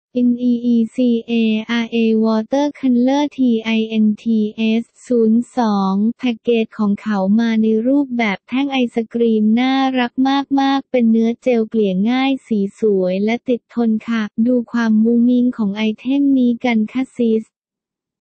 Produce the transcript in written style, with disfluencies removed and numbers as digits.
NEECARA Watercolor TINTS 02 แพ็กเกจของเขามาในรูปแบบแท่งไอศกรีมน่ารักมากๆเป็นเนื้อเจลเกลี่ยง่ายสีสวยและติดทนค่ะดูความมุ้งมิ้งของไอเทมนี้กันค่ะซิส